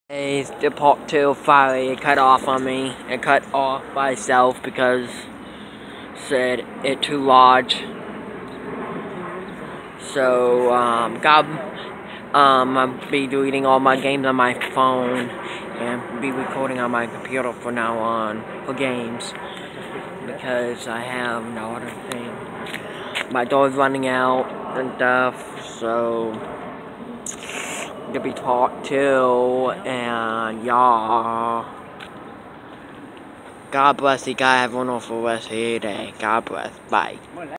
The part 2 finally cut off on me. It cut off by itself because said it too large. So I'll be deleting all my games on my phone and be recording on my computer from now on for games because I have no other thing. My door's running out and stuff, so it'll be part 2 and y'all. God bless you guys. Have a wonderful rest of your day. God bless. Bye.